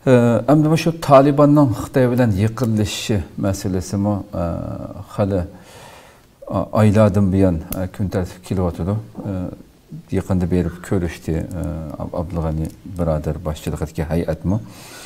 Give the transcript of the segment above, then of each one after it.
Ama şu Taliban'ın Xitay bilen yıkılışı meselesi mi hali aylardan buyon kun tartib kelyapti. Yaqinda berib ko'rishdi Abdulg'ani birodar boshchiligidagi hay'atmi.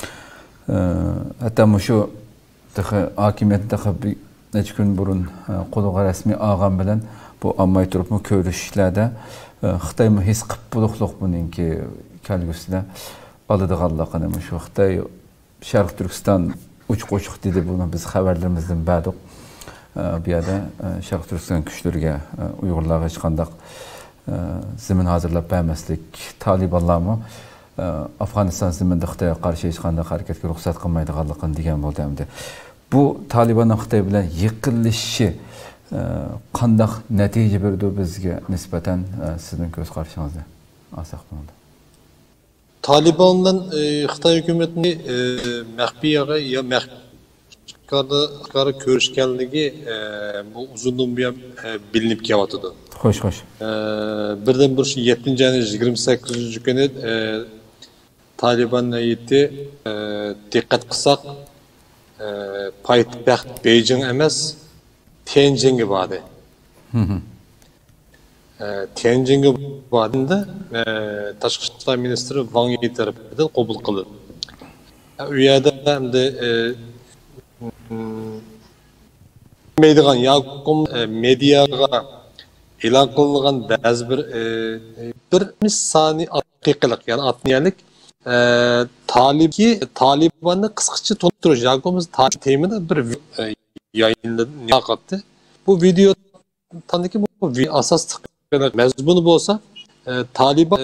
Hatta shu hokimiyatda necha kun burun qo'liga rasmiy olgan bilan bu ammay turibmi ko'rishlarda Xitoy his qilib buluqliq buningki kelgusida oladiganligini shu Xitoy Sharq Turkiston uch qo'shiq dedi buni biz xabarlarimizdan ba'di bu yerda Sharq Turkiston kuchlariga Uyg'urlarga hech qanday zemin hazırlab bermaslik Talibanlarmi Afg'oniston zeminida Xitoyga qarshi hech qanday harakatga ruxsat qilmaydiganligini degan bo'ldi hamda bu Talibanning Xitoy bilan yiqilishi qanday natija berdi bizga nisbatan sizning ko'z qarashingizda olsak bo'ladi. Taliban'dan Xitoy hukumatini maxfiyaga ya maxfiyaga ko'rishganligi bu uzundan buyon bilinib kelyapti. Xo'sh, xo'sh. Birden bir 7. ayın 28. günü Taliban'la yetti dikkat kısak payitaxt Beijing emas Tianjin'e vardı. Tianjin'e vardığında Tashqi ishlar ministri Wang Yi tarafından qabul qildi. U yerda ham de meydigan yoqim mediaga e'lon qilingan ba'zi bir sani haqiqilik yani atniyanlik Taliban'ı qisqacha to'ntirish yoqimiz temini bir yayınladı. Bu video tanıdaki bu asas mezbunu olsa Taliban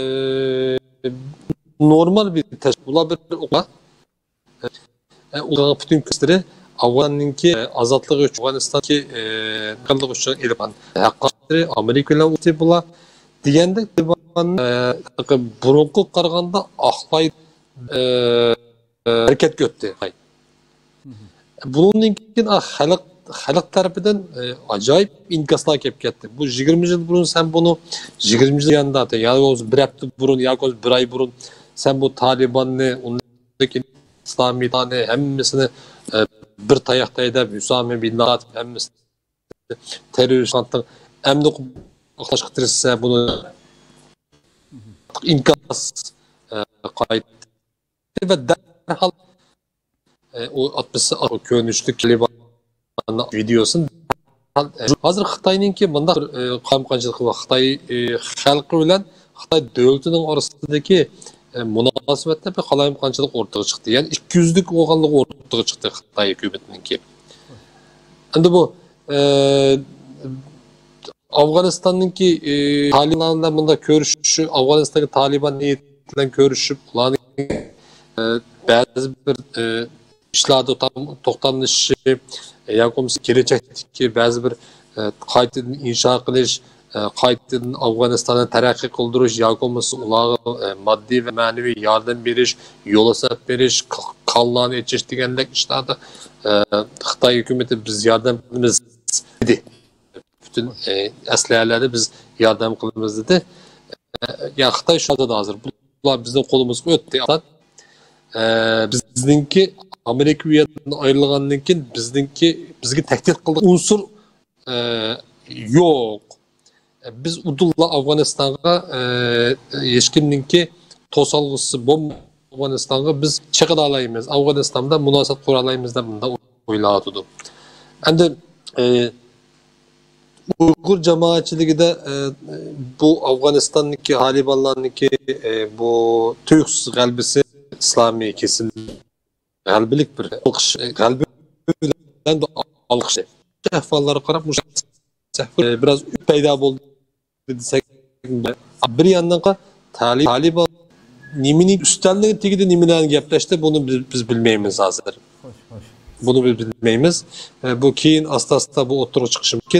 normal bir teşkilat bir okula bütün küstleri Afganistan'daki azatlığı için Afganistan'daki kanlığı için eleman hakkari Amerika ile uti bula diyende Taliban burunku karganda ahlay hareket götürdü. Bunun için halk tarafından acayip inkaslar kepketti. Bu 20 yıl burun sen bunu 20 yıl yanında ya bir hafta burun ya bir ay burun sen bu Taliban'ı ondaki İslami tane hemmisini bir tayakta edip Hüsame bin Laden hemmisini terörist kantın emni aklaştırırsa bunu inkas kayıttı ve derhal o 60 könüşlük Taliban videosun hazır Xitoyninki bunda qamqanchilik va Xitoy xalqi bilan Xitoy davlatining orasidagi munosabatda bir qalamqanchilik o'rtaga chiqdi. Ya'ni 200lik o'g'anlik o'rtaga chiqdi Xitoy hukumatininki. Endi bu Afg'onistonninki Talibanlar bunda ko'rishishi, Afg'onistondagi Taliban bilan ko'rishib, ularning ba'zi bir ishlarda to'xtanishi yoki kelajakdagi ba'zi bir qaytadan insho qilish, qaytadan Afg'onistonni taraqqiy qildirish yoki ularga moddiy va ma'naviy yordam berish, yo'l asab berish, qonlarni ichish degandek ishlarda Xitoy hukumati biz yordam qilamiz dedi. Bütün aslahalarni biz yordam qilamiz dedi. Ya Xitoy shu da hozir bular bizning qo'limizga o'tdi. Bizningki Amerika uyatından ayrılgandan keyin bizga tahdid qildi unsur yo'q. Biz udulla Afg'onistonga hech kimninki to'solg'isi bo'lmay Afg'onistonga biz chiqib olamiz. Afg'onistonda munosabat qura olamiz deb bunda o'ylayotdi. Endi Uyghur cemaatçiligide bu Afganistan'daki Talibanlar'daki bu tüyüksüz galbisi İslami kesin galbilik bir alkış galbilen de alkış şehfalları karab biraz peyda oldu desek bir yandan Taliban niminin üstlenliği tigide niminen yaplaştı bunu biz bilmeyimiz hazır. Bunu biz bilmeyimiz. Bu kiyin asla bu oturup çıkışı mümkün.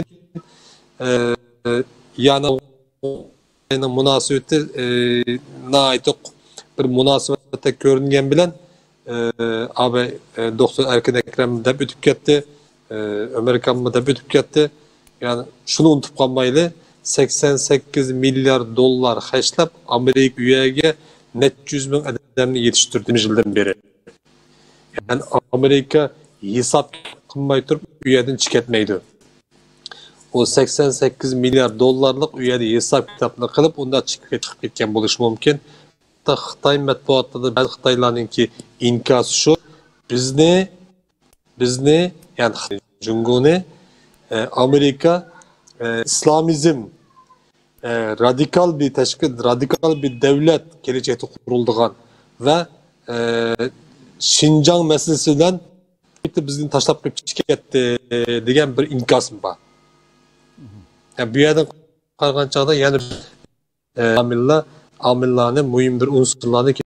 Yani münasebeti naitok bir münasebette görüngen bilen abi Doktor Erkin Ekrem de bütüp gitti, Ömer Kamma da bütüp gitti. Yani şunu unutup kalmayla 88 milyar dolar haşlap Amerika üyege net 100 bin adamını yetiştirdiğimiz yıldan beri. Yani Amerika hesap kılmay turup üyeden çıketmeydi. O 88 milyar dolarlık üyede hesap kitapını kılıp onda çıkıp ketken buluş mümkün. Xitay matbuatida da bazı Xitaylarninki inkası şu, bizni yani Cumhuriyet Amerika İslamizm radikal bir teşkil, radikal bir devlet geleceği kurulduğun ve Şincan meselesinden bizden taşlap çıketti degan bir inkas var. Yani bu yerden qarag'an chog'da yana amillarni muhim bir unsurlarni